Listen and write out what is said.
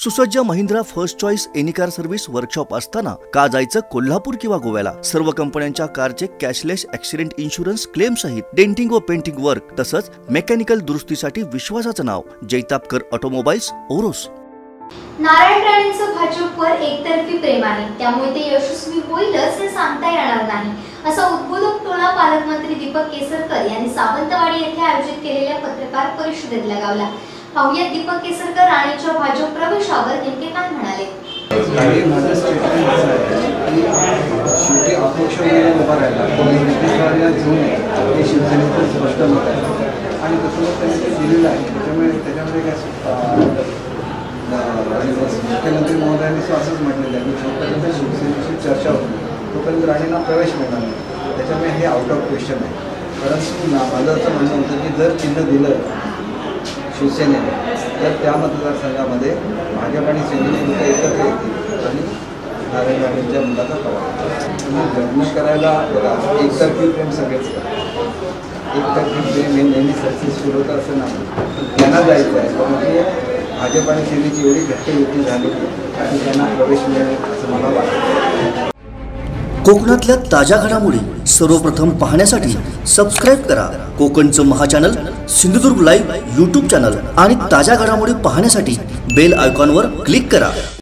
सुसज्ज Mahindra first choice any car service workshop असताना का जायचं कोल्हापूर किंवा गोव्याला। सर्व कंपन्यांच्या कारचे कॅशलेस ॲक्सिडेंट इन्शुरन्स क्लेम सहित डेंटिंग व पेंटिंग वर्क तसंच मेकॅनिकल दुरुस्तीसाठी विश्वासाचं नाव जैतापकर ऑटोमोबाईल्स ओरोस। नारायण राणेंचं भाजपवर एकतर्फी प्रेम आहे, त्यामुळे ते यशस्वी होईलच हे सांगता येणार नाही, असा उद्बोधक टोला पालकमंत्री दीपक केसरकर यांनी सावंतवाडी येथे आयोजित केलेल्या पत्रकार परिषदेत लगावला। पाहुयात दीपक केसरकर राणेंच्या भाजप प्रवेशावर नेमके काय म्हणाले। शेवटी अपक्ष म्हणून उभा राहिला, शिवसेनेचं स्पष्ट मत आहे आणि तसं त्यांनी ते दिलेलं आहे। त्याच्यामध्ये काय मुख्यमंत्री महोदयांनी असंच म्हटलेलं आहे की जोपर्यंत शिवसेनेची चर्चा होती तोपर्यंत राणेंना प्रवेश मिळणार नाही, त्याच्यामुळे हे आउट ऑफ क्वेश्चन आहे। परंतु माझं असं म्हणणं होतं की जर चिन्ह दिलं शिवसेनेने तर त्या मतदारसंघामध्ये भाजप आणि सेनेची लोक एकत्र येतील आणि नारायण राणेंच्या मुलाचा प्रभाव लग्न करायला बघा एकतर्फी प्रेम सगळेच करतात। एकतर्फी प्रेम हे नेहमी सक्सेसफुल होतं असं नाही, त्यांना जायचं आहे परंतु भाजप आणि सेनेची एवढी घट्ट युती झाली आणि त्यांना प्रवेश मिळेल असं मला वाटतं। कोकणातल्या ताज्या घडामोडी सर्वप्रथम पाहण्यासाठी सबस्क्राइब करा कोकणचं महाचॅनल सिंधुदुर्ग लाईव्ह YouTube चॅनल आणि ताज्या घडामोडी पाहण्यासाठी बेल आयकॉनवर क्लिक करा।